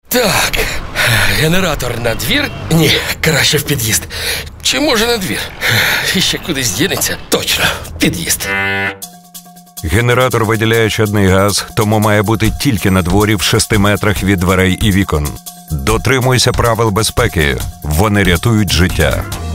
Так, генератор на двір? Ні, краще в під'їзд. Чи може на двір? І ще кудись дінеться? Точно, в під'їзд. Генератор виділяє чадний газ, тому має бути тільки на дворі в 6 метрах від дверей і вікон. Дотримуйся правил безпеки. Вони рятують життя.